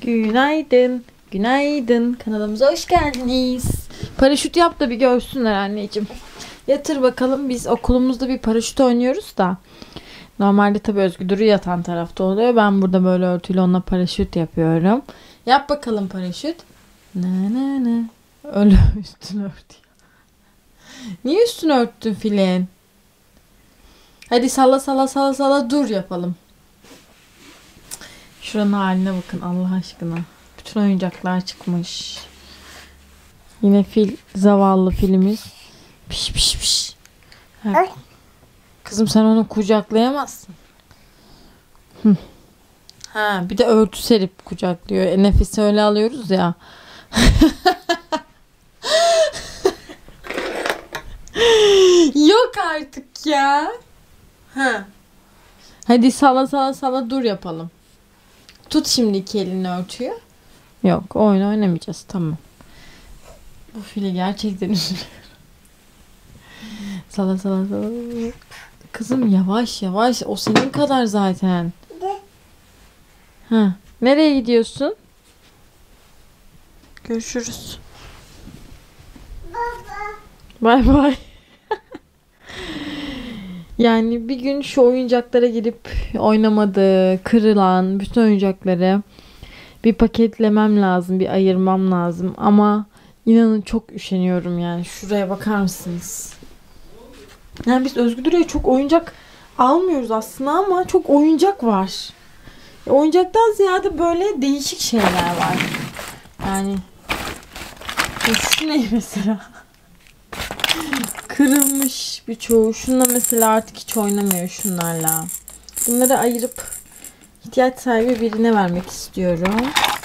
Günaydın. Günaydın. Kanalımıza hoş geldiniz. Paraşüt yap da bir görsünler anneciğim. Yatır bakalım. Biz okulumuzda bir paraşüt oynuyoruz da. Normalde tabii Özgür yatan tarafta oluyor. Ben burada böyle örtüyle onunla paraşüt yapıyorum. Yap bakalım paraşüt. Ne. Öyle üstünü örtüyor. Niye üstünü örttün Filin? Hadi salla dur yapalım. Şuranın haline bakın Allah aşkına. Bütün oyuncaklar çıkmış. Yine zavallı filimiz. Piş. Kızım sen onu kucaklayamazsın. Ha, bir de örtü serip kucaklıyor. Nefesi öyle alıyoruz ya. Yok artık ya. Ha. Hadi salla dur yapalım. Tut şimdi iki elini örtüyü. Yok oyun oynamayacağız tamam. Bu fili gerçekten üzülüyorum. Salla. Kızım yavaş o senin kadar zaten. Ha, nereye gidiyorsun? Görüşürüz. Bay. Yani bir gün şu oyuncaklara girip oynamadığı, kırılan bütün oyuncakları bir paketlemem lazım, bir ayırmam lazım. Ama inanın çok üşeniyorum yani. Şuraya bakar mısınız? Yani biz Özgür'e çok oyuncak almıyoruz aslında ama çok oyuncak var. Oyuncaktan ziyade böyle değişik şeyler var. Yani şu ne mesela? Kırılmış birçoğu. Şununla mesela artık hiç oynamıyor şunlarla. Bunları ayırıp ihtiyaç sahibi birine vermek istiyorum.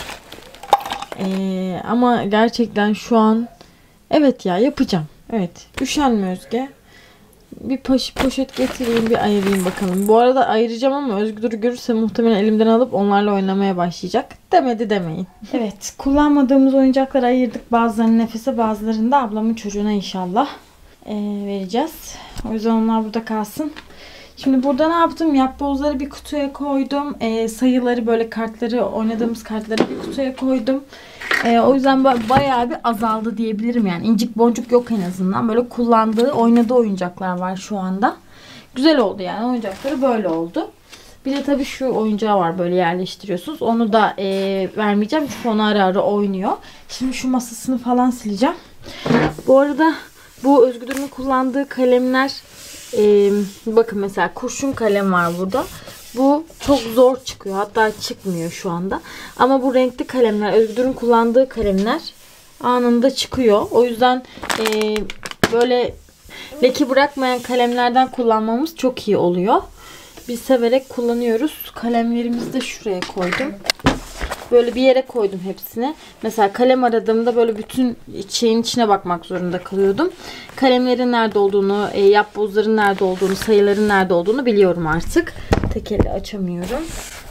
Ama gerçekten şu an evet ya yapacağım. Evet. Üşenme Özge. Bir poşet getireyim bir ayırayım bakalım. Bu arada ayıracağım ama Özgür'ü görürse muhtemelen elimden alıp onlarla oynamaya başlayacak. Demedi demeyin. Evet. Kullanmadığımız oyuncakları ayırdık. Bazılarını Nefes'e bazılarını da ablamın çocuğuna inşallah vereceğiz. O yüzden onlar burada kalsın. Şimdi burada ne yaptım? Yapbozları bir kutuya koydum. Sayıları böyle kartları oynadığımız kartları bir kutuya koydum. O yüzden bayağı bir azaldı diyebilirim yani. İncik boncuk yok en azından. Böyle oynadığı oyuncaklar var şu anda. Güzel oldu yani. Oyuncakları böyle oldu. Bir de tabii şu oyuncağı var böyle yerleştiriyorsunuz. Onu da vermeyeceğim çünkü onu ara ara oynuyor. Şimdi şu masasını falan sileceğim. Bu arada bu Özgür'ün kullandığı kalemler bakın mesela kurşun kalem var burada. Bu çok zor çıkıyor. Hatta çıkmıyor şu anda. Ama bu renkli kalemler, Özgür'ün kullandığı kalemler anında çıkıyor. O yüzden böyle leke bırakmayan kalemlerden kullanmamız çok iyi oluyor. Biz severek kullanıyoruz. Kalemlerimizi de şuraya koydum. Böyle bir yere koydum hepsini. Mesela kalem aradığımda böyle bütün şeyin içine bakmak zorunda kalıyordum. Kalemlerin nerede olduğunu, yapbozların nerede olduğunu, sayıların nerede olduğunu biliyorum artık. Tek elle açamıyorum.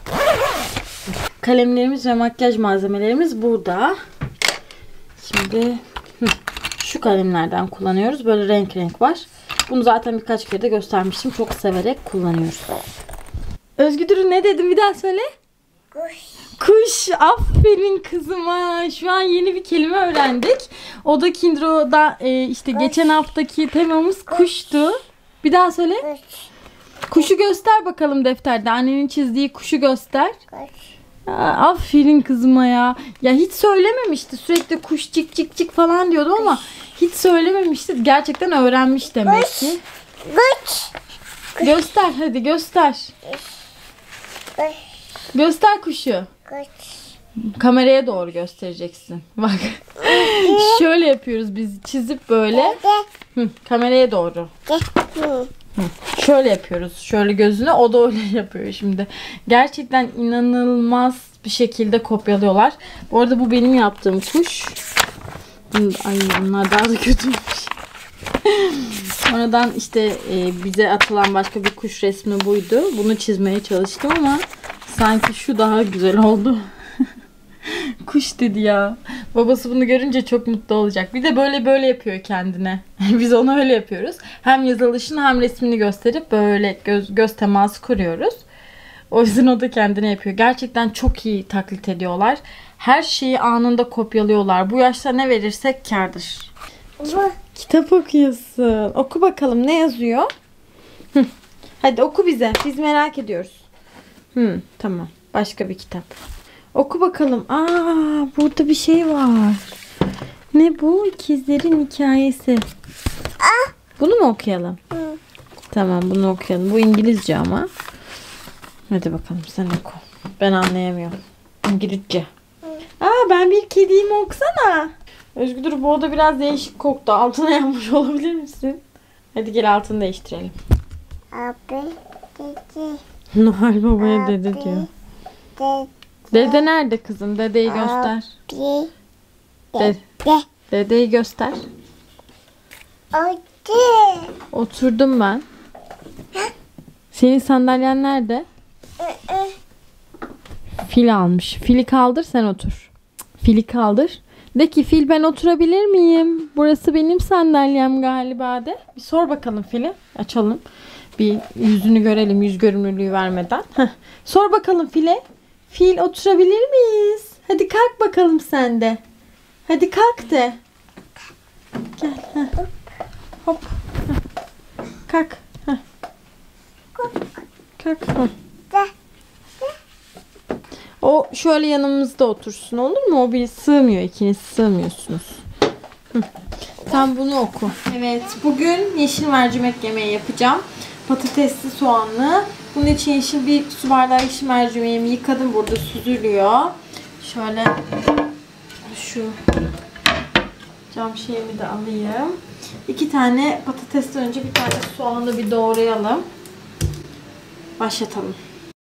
Kalemlerimiz ve makyaj malzemelerimiz burada. Şimdi şu kalemlerden kullanıyoruz. Böyle renk var. Bunu zaten birkaç kere de göstermiştim. Çok severek kullanıyoruz. Özgür ne dedim bir daha söyle. Kuş. Aferin kızıma. Şu an yeni bir kelime öğrendik. O da Kindro'da işte geçen haftaki temamız kuştu. Bir daha söyle. Kuşu göster bakalım defterde. Annenin çizdiği kuşu göster. Aferin kızıma ya. Ya hiç söylememişti. Sürekli kuş cik falan diyordu ama hiç söylememişti. Gerçekten öğrenmiş demek ki. Göster hadi göster. Göster kuşu. Kameraya doğru göstereceksin. Bak. Şöyle yapıyoruz biz çizip böyle. Kameraya doğru. Şöyle yapıyoruz. Şöyle gözüne. O da öyle yapıyor şimdi. Gerçekten inanılmaz bir şekilde kopyalıyorlar. Bu arada bu benim yaptığım kuş. Ay bunlar daha da kötüymüş. Sonradan işte bize atılan başka bir kuş resmi buydu. Bunu çizmeye çalıştım ama sanki şu daha güzel oldu. Kuş dedi ya. Babası bunu görünce çok mutlu olacak. Bir de böyle yapıyor kendine. Biz onu öyle yapıyoruz. Hem yazılışını hem resmini gösterip böyle göz teması kuruyoruz. O yüzden o da kendine yapıyor. Gerçekten çok iyi taklit ediyorlar. Her şeyi anında kopyalıyorlar. Bu yaşta ne verirsek kârdır. Kitap okuyorsun. Oku bakalım ne yazıyor? Hadi oku bize. Biz merak ediyoruz. Tamam. Başka bir kitap. Oku bakalım. Burada bir şey var. Ne bu? İkizlerin hikayesi. Bunu mu okuyalım? Tamam bunu okuyalım. Bu İngilizce ama. Hadi bakalım sen oku. Ben anlayamıyorum. İngilizce. Ben bir kediyim okusana. Özgür bu oda biraz değişik koktu. Altına yanmış olabilir misin? Hadi gel altını değiştirelim. Abi dedi. Noel Baba'ya dede diyor. Dede nerede kızım? Dedeyi göster. Dedeyi göster. Oturdum ben. Senin sandalyen nerede? Fil almış. Fili kaldır sen otur. Fili kaldır. De ki fil ben oturabilir miyim? Burası benim sandalyem galiba de. Bir sor bakalım fili. Açalım. Bir yüzünü görelim yüz görünürlüğü vermeden. Sor bakalım file. Fil oturabilir miyiz? Hadi kalk bakalım sen de. Hadi kalk de. Gel. Hop. Kalk. Kalk. O şöyle yanımızda otursun olur mu? O bir sığmıyor. İkiniz sığmıyorsunuz. Sen bunu oku. Evet. Bugün yeşil mercimek yemeği yapacağım. Patatesli soğanlı. Bunun için bir su bardağı yeşil mercimeğimi yıkadım. Burada süzülüyor. Şöyle şu cam şeyimi de alayım. 2 tane patatesten önce bir tane soğanı bir doğrayalım. Başlatalım.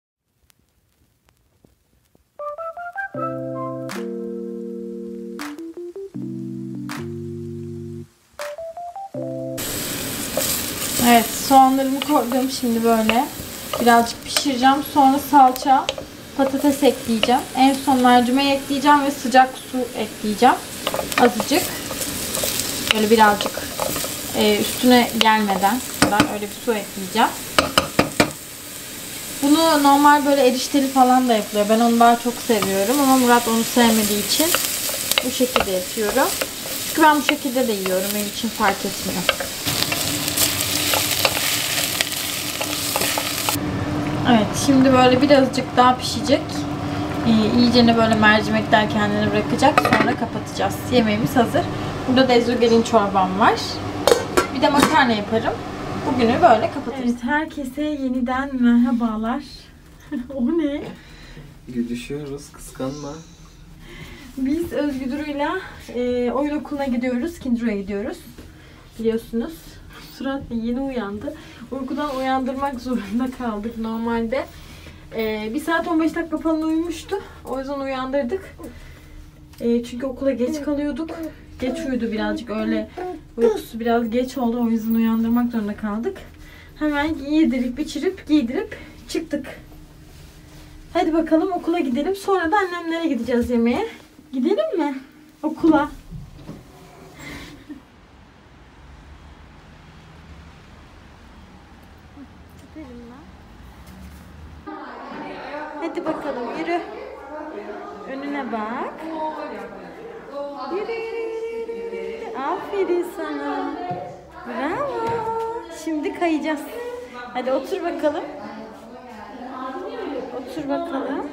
Evet, soğanlarımı koydum şimdi böyle. Birazcık pişireceğim. Sonra salça, patates ekleyeceğim. En son mercimeği ekleyeceğim ve sıcak su ekleyeceğim. Azıcık. Böyle birazcık üstüne gelmeden öyle bir su ekleyeceğim. Bunu normal böyle erişteli falan da yapılıyor. Ben onu daha çok seviyorum ama Murat onu sevmediği için bu şekilde yapıyorum. Çünkü ben bu şekilde de yiyorum. Benim için fark etmiyor. Evet şimdi böyle birazcık daha pişecek. İyicene böyle mercimekler kendini bırakacak. Sonra kapatacağız. Yemeğimiz hazır. Burada da ezogelin çorbam var. Bir de makarna yaparım. Bugünü böyle kapatırız. Evet, herkese yeniden merhabalar. O ne? Gülüşüyoruz, kıskanma. Biz Özgür'üyle oyun okuluna gidiyoruz. Kinder'a gidiyoruz. Biliyorsunuz. Surat yeni uyandı. Uykudan uyandırmak zorunda kaldık normalde. 1 saat 15 dakika falan uyumuştu. O yüzden uyandırdık. Çünkü okula geç kalıyorduk. Geç uyudu birazcık öyle. Uykusu biraz geç oldu. O yüzden uyandırmak zorunda kaldık. Hemen yedirip, içirip, giydirip çıktık. Hadi bakalım okula gidelim. Sonra da annemlere gideceğiz yemeğe. Gidelim mi? Okula. Hadi bakalım yürü. Önüne bak. Yürü, yürü, yürü. Aferin sana. Bravo. Şimdi kayacağız. Hadi otur bakalım. Otur bakalım.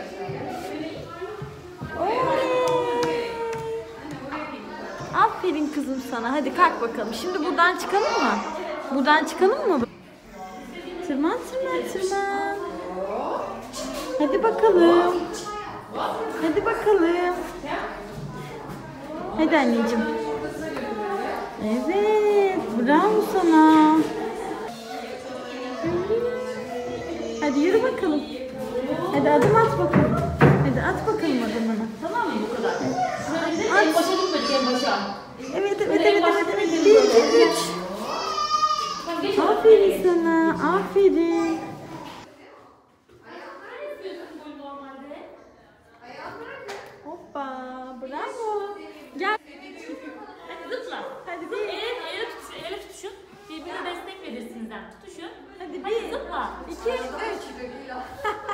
Oley. Aferin kızım sana. Hadi kalk bakalım. Şimdi buradan çıkalım mı? Buradan çıkalım mı? Tırman tırman tırman. Hadi bakalım. Hadi bakalım. Hadi anneciğim. Evet. Bravo sana. Hadi yürü bakalım. Hadi adım at bakalım. Hadi at bakalım adımını. Tamam mı bu kadar? At. En başa gitmedik en başa. Evet evet evet evet. 1, 2, 3. Aferin sana. Aferin. Hoppa. Bravo. Gel. Hadi zıpla. Hadi Bir. bir. El tutuşun. Birbirine destek verirsiniz. Tutuşun. Hadi Hadi bir. zıpla. 2, 3.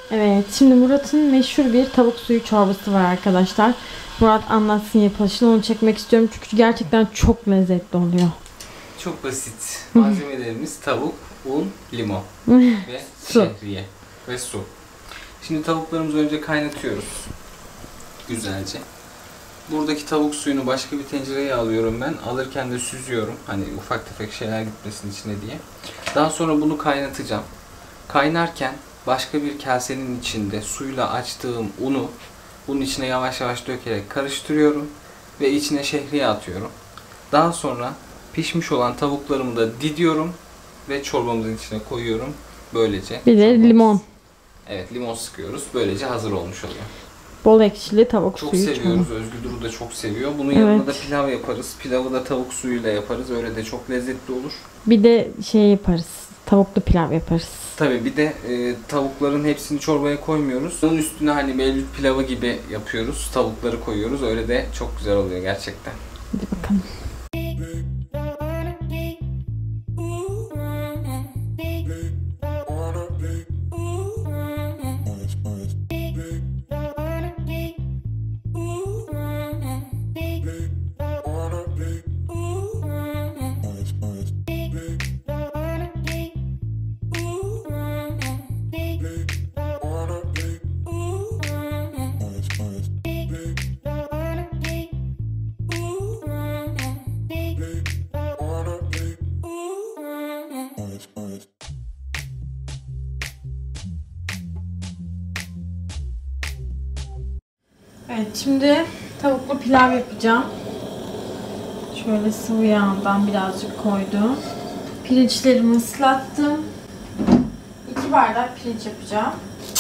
Evet, şimdi Murat'ın meşhur bir tavuk suyu çorbası var arkadaşlar. Murat anlatsın yapılışını, onu çekmek istiyorum çünkü gerçekten çok lezzetli oluyor. Çok basit. Malzemelerimiz tavuk, un, limon ve Su. şehriye ve su. Şimdi tavuklarımızı önce kaynatıyoruz. Güzelce. Buradaki tavuk suyunu başka bir tencereye alıyorum ben. Alırken de süzüyorum. Hani ufak tefek şeyler gitmesin içine diye. Daha sonra bunu kaynatacağım. Kaynarken başka bir kasenin içinde suyla açtığım unu bunun içine yavaş yavaş dökerek karıştırıyorum ve içine şehriye atıyorum. Daha sonra pişmiş olan tavuklarımı da didiyorum ve çorbamızın içine koyuyorum. Böylece. Bir de limon. Evet, limon sıkıyoruz. Böylece hazır olmuş oluyor. Bol ekşili tavuk Çok suyu seviyoruz. çorbası. Özgür Duru da çok seviyor. Bunun yanında da Evet. pilav yaparız. Pilavı da tavuk suyuyla yaparız. Öyle de çok lezzetli olur. Bir de şey yaparız. Tavuklu pilav yaparız. Tabii bir de tavukların hepsini çorbaya koymuyoruz. Onun üstüne hani mevlüt pilavı gibi yapıyoruz. Tavukları koyuyoruz. Öyle de çok güzel oluyor gerçekten. Hadi bakalım. Evet, şimdi tavuklu pilav yapacağım. Şöyle sıvı yağdan birazcık koydum. Pirinçlerimi ıslattım. 2 bardak pirinç yapacağım.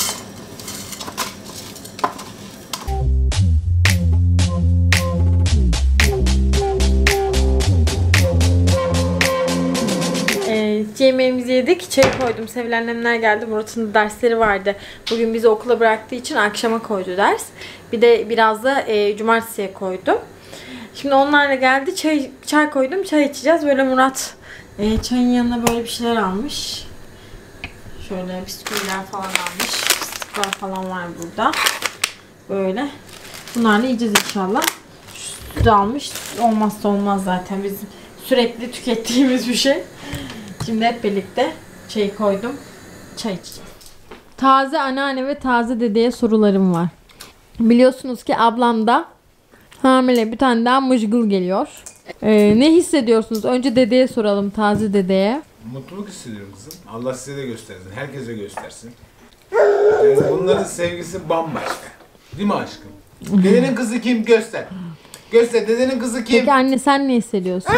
Yemeğimizi yedik. Çay koydum. Sevilen annemler geldi. Murat'ın da dersleri vardı. Bugün bizi okula bıraktığı için akşama koydu ders. Bir de biraz da cumartesiye koydum. Şimdi onlarla geldi. Çay koydum. Çay içeceğiz. Böyle Murat çayın yanına böyle bir şeyler almış. Şöyle bisküviler falan almış. Fıstıklar falan var burada. Böyle. Bunlarla yiyeceğiz inşallah. Süt almış. Olmazsa olmaz zaten. Bizim sürekli tükettiğimiz bir şey. Şimdi hep birlikte çayı koydum. Çay içeceğiz. Taze anneanne ve taze dedeye sorularım var. Biliyorsunuz ki ablam da hamile, bir tane daha mıcgıl geliyor. Ne hissediyorsunuz? Önce dedeye soralım, taze dedeye. Mutluluk hissediyorum kızım. Allah size de göstersin. Herkese göstersin. Yani bunların sevgisi bambaşka. Değil mi aşkım? Dedenin kızı kim? Göster. Göster. Dedenin kızı kim? Peki anne sen ne hissediyorsun?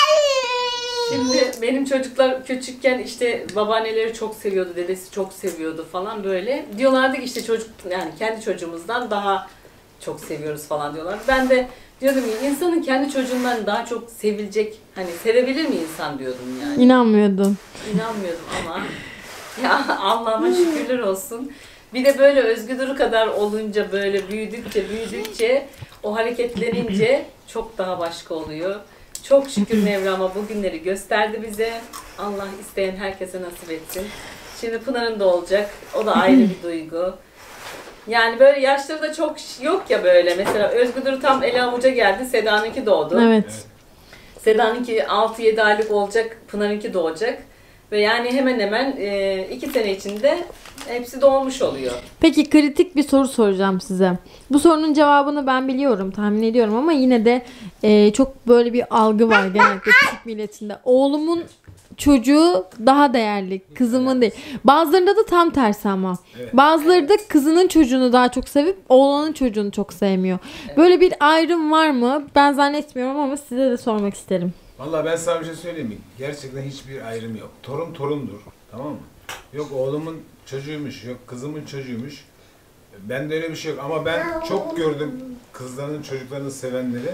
Şimdi benim çocuklar küçükken işte babaanneleri çok seviyordu, dedesi çok seviyordu falan böyle. Diyorlardı ki işte çocuk, yani kendi çocuğumuzdan daha çok seviyoruz falan diyorlar. Ben de diyordum ki insanın kendi çocuğundan daha çok sevilecek, hani sevebilir mi insan diyordum yani. İnanmıyordum. İnanmıyordum ama ya Allah'ıma şükürler olsun. Bir de böyle Özgür Duru kadar olunca, böyle büyüdükçe o hareketlenince çok daha başka oluyor. Çok şükür Mevlam'a bugünleri gösterdi bize. Allah isteyen herkese nasip etsin. Şimdi Pınar'ın da olacak. O da ayrı bir duygu. Yani böyle yaşları da çok yok ya böyle. Mesela Özgür Duru tam el avuca geldi. Seda'nınki doğdu. Evet. Seda'nınki 6-7 aylık olacak. Pınar'ınki doğacak. Ve yani hemen hemen 2 sene içinde hepsi doğmuş oluyor. Peki kritik bir soru soracağım size. Bu sorunun cevabını ben biliyorum, tahmin ediyorum ama yine de çok böyle bir algı var genellikle Türk milletinde. Oğlumun çocuğu daha değerli, kızımın değil. Bazılarında da tam tersi ama. Evet. Bazıları da kızının çocuğunu daha çok sevip oğlanın çocuğunu çok sevmiyor. Böyle bir ayrım var mı? Ben zannetmiyorum ama size de sormak isterim. Vallahi ben sana bir şey söyleyeyim mi? Gerçekten hiçbir ayrım yok. Torun torundur. Tamam mı? Yok oğlumun çocuğuymuş, yok kızımın çocuğuymuş. Bende öyle bir şey yok. Ama ben çok gördüm kızların çocuklarını sevenleri.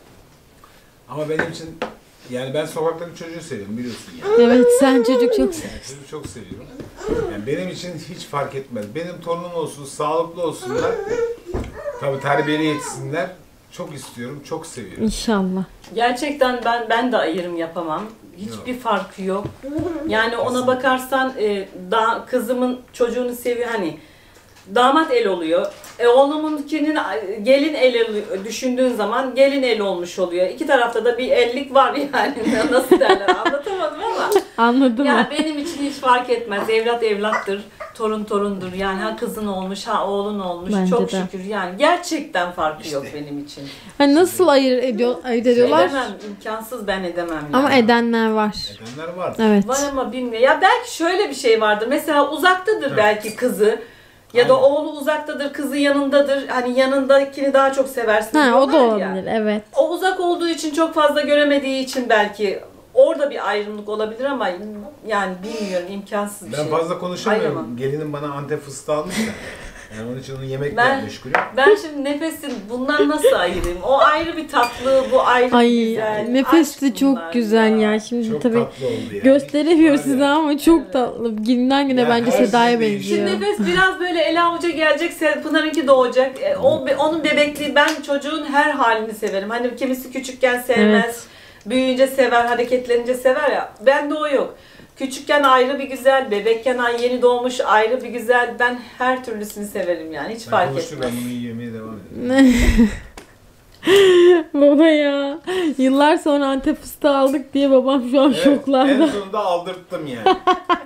Ama benim için yani ben sokaktaki çocuğu seviyorum biliyorsun yani. Evet, sen çocuk çok Yani çocuğu çok seviyorum. Yani benim için hiç fark etmez. Benim torunum olsun, sağlıklı olsunlar. Tabii terbiyeli yetişsinler. Çok istiyorum, çok seviyorum. İnşallah. Gerçekten ben de ayrım yapamam. Hiçbir farkı yok. Yani ona bakarsan daha kızımın çocuğunu seviyor, hani damat el oluyor. Oğlumunkinin gelin el düşündüğün zaman gelin el olmuş oluyor. İki tarafta da bir ellik var yani. Nasıl derler anlatamadım ama. Anladım. Ya benim için hiç fark etmez. Evlat evlattır. Torun torundur. Yani ha kızın olmuş ha oğlun olmuş. Bence çok de. şükür yani. Gerçekten farkı yok benim için. Hani nasıl ayırt ediyorlar? Edemem. İmkansız ben edemem yani. Ama edenler var. Edenler var. Evet. Var ama bilmiyorum. Ya belki şöyle bir şey vardır. Mesela uzaktadır Evet. belki kızı. Ya da oğlu uzaktadır, kızı yanındadır. Hani yanındakini daha çok seversin Ha, o da diyorlar ya. olabilir. Evet. O uzak olduğu için çok fazla göremediği için belki orada bir ayrımlık olabilir ama yani bilmiyorum imkansız bir Ben şey. fazla konuşamıyorum. Ayıramam. Gelinim bana Antep fıstığı almış da. Yani onun için onun yemekle Ben- meşgulüm. Ben şimdi nefesin bundan nasıl ayırayım? O ayrı bir tatlı, bu ayrı Ay bir güzel. nefes de Aşk çok bunlar güzel ya. Şimdi Çok tabii tatlı oldu yani. gösteremiyor Var ya. size ama çok tatlı. Günden güne Ya bence her Seda'ya şey değişiyor. benziyor. Şimdi nefes biraz böyle ele avuca gelecekse Pınar'ınki doğacak. Onun bebekliği, ben çocuğun her halini severim. Hani kimisi küçükken sevmez, Evet. büyüyünce sever, hareketlenince sever ya. Bende o yok. Küçükken ayrı bir güzel, bebekken yeni doğmuş ayrı bir güzel. Ben her türlüsünü severim yani. Hiç Ben fark konuştum, etmez. ben bunu yemeye devam ediyorum. Baba ya. Yıllar sonra Antep fıstığı aldık diye babam şu an Evet, en şoklarda. sonunda aldırttım yani.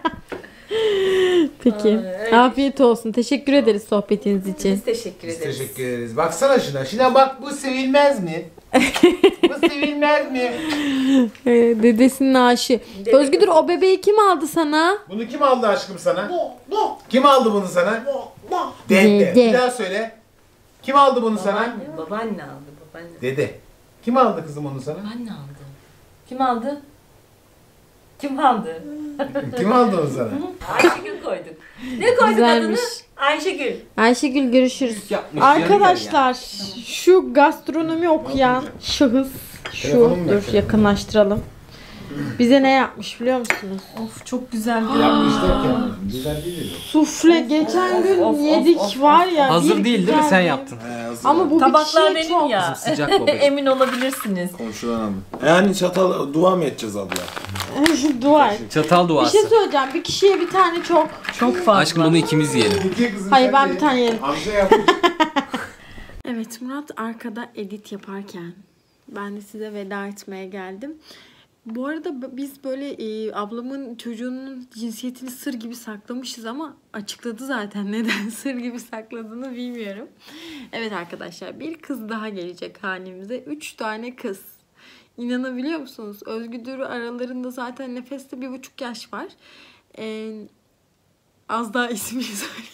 Peki. öyle. Afiyet olsun. Teşekkür ederiz sohbetiniz için. Biz teşekkür Biz ederiz. teşekkür ederiz. Baksana şuna. Şuna bak, bu sevilmez mi? Bu sevilmez mi? Dedesinin aşı. Dede- Özgür o bebeği kim aldı sana? Bunu kim aldı aşkım sana? De. Kim aldı bunu sana? De. Dede. Dede. Bir daha söyle. Kim aldı bunu sana? Babaanne aldı. Babaanne. Dede. Kim aldı kızım onu sana? Babaanne aldı. Kim aldı? Kim aldı? Kim aldı onu sana? Ayşegül koyduk. Ne koyduk Güzelmiş. adını? Ayşegül. Ayşegül görüşürüz. Yapmış, Arkadaşlar şu gastronomi okuyan şahıs şu Telefonum dur yakınlaştıralım. Bize ne yapmış biliyor musunuz? Of çok güzel. Yapmış derken güzel değil mi? Sufle geçen gün of, yedik of, var ya. Hazır bir değil değil mi? Sen güzel yaptın. Ama bu Tabaklar bir kişiye benim çok. ya. Sıcak babacığım. Emin olabilirsiniz. Komşudan aldım. Yani çatal dua mı edeceğiz abla? Duvar. Çatal Bir duası. şey söyleyeceğim. Bir kişiye bir tane çok. Çok fazla. Aşkım bunu ikimiz yiyelim. Türkiye kızım Hayır, sen ben de bir tane yerim. Amca yapmış. Evet, Murat arkada edit yaparken ben de size veda etmeye geldim. Bu arada biz böyle ablamın çocuğunun cinsiyetini sır gibi saklamışız ama açıkladı zaten neden sır gibi sakladığını bilmiyorum. Evet arkadaşlar, bir kız daha gelecek hanemize. 3 tane kız. İnanabiliyor musunuz? Özgür aralarında zaten Nefes'te 1,5 yaş var. Az daha ismini söyleyeyim.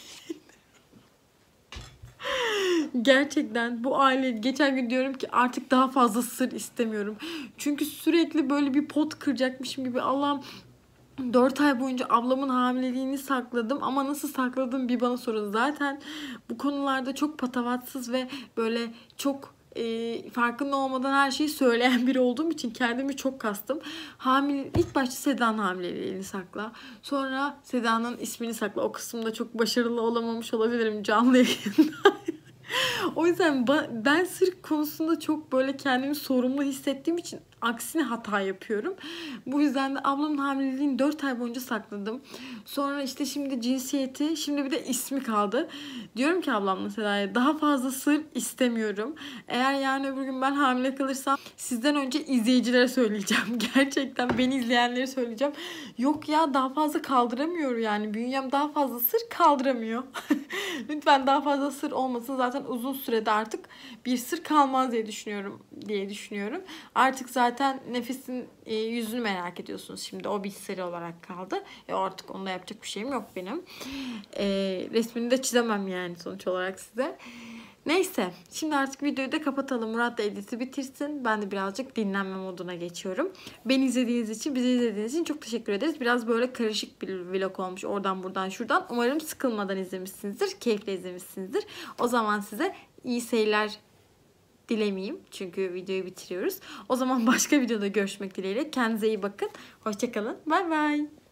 Gerçekten bu aile, geçen gün diyorum ki artık daha fazla sır istemiyorum. Çünkü sürekli böyle bir pot kıracakmışım gibi. Allah'ım, 4 ay boyunca ablamın hamileliğini sakladım ama nasıl sakladım bir bana sorun. Zaten bu konularda çok patavatsız ve böyle çok farkında olmadan her şeyi söyleyen biri olduğum için kendimi çok kastım. İlk başta Seda'nın hamileliğini sakla. Sonra Seda'nın ismini sakla. O kısımda çok başarılı olamamış olabilirim canlı yayında. O yüzden ben sır konusunda çok böyle kendimi sorumlu hissettiğim için aksine hata yapıyorum. Bu yüzden de ablamın hamileliğini 4 ay boyunca sakladım. Sonra işte şimdi cinsiyeti, şimdi bir de ismi kaldı. Diyorum ki ablam mesela daha fazla sır istemiyorum. Eğer yarın öbür gün ben hamile kalırsam sizden önce izleyicilere söyleyeceğim. Gerçekten beni izleyenlere söyleyeceğim. Yok ya, daha fazla kaldıramıyor yani. Bünyem daha fazla sır kaldıramıyor. Lütfen daha fazla sır olmasın. Zaten uzun sürede artık bir sır kalmaz diye düşünüyorum. Artık zaten Nefis'in yüzünü merak ediyorsunuz. Şimdi o bir seri olarak kaldı. Artık onda yapacak bir şeyim yok benim. Resmini de çizemem yani sonuç olarak size. Neyse. Şimdi artık videoyu da kapatalım. Murat da editi bitirsin. Ben de birazcık dinlenme moduna geçiyorum. Beni izlediğiniz için, bizi izlediğiniz için çok teşekkür ederiz. Biraz böyle karışık bir vlog olmuş. Oradan buradan şuradan. Umarım sıkılmadan izlemişsinizdir. Keyifle izlemişsinizdir. O zaman size iyi seyirler dilemeyeyim. Çünkü videoyu bitiriyoruz. O zaman başka videoda görüşmek dileğiyle. Kendinize iyi bakın. Hoşçakalın. Bay bay.